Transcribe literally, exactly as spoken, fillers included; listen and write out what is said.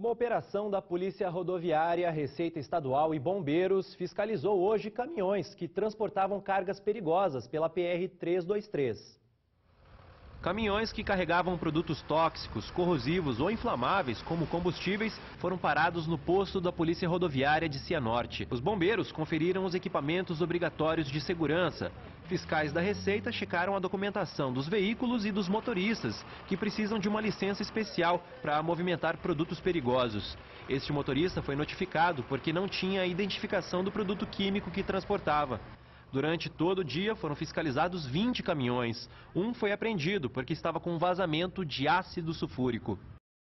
Uma operação da Polícia Rodoviária, Receita Estadual e Bombeiros fiscalizou hoje caminhões que transportavam cargas perigosas pela P R trezentos e vinte e três. Caminhões que carregavam produtos tóxicos, corrosivos ou inflamáveis, como combustíveis, foram parados no posto da Polícia Rodoviária de Cianorte. Os bombeiros conferiram os equipamentos obrigatórios de segurança. Fiscais da Receita checaram a documentação dos veículos e dos motoristas, que precisam de uma licença especial para movimentar produtos perigosos. Este motorista foi notificado porque não tinha a identificação do produto químico que transportava. Durante todo o dia foram fiscalizados vinte caminhões. Um foi apreendido porque estava com vazamento de ácido sulfúrico.